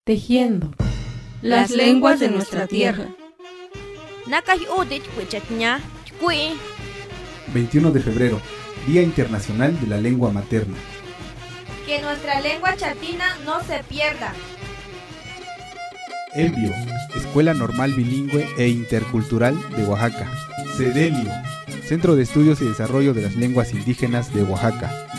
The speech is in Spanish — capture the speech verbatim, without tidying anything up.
Tejiendo las lenguas de nuestra tierra. veintiuno de febrero, Día Internacional de la Lengua Materna. Que nuestra lengua chatina no se pierda. Elbio, Escuela Normal Bilingüe e Intercultural de Oaxaca. Cedelio, Centro de Estudios y Desarrollo de las Lenguas Indígenas de Oaxaca.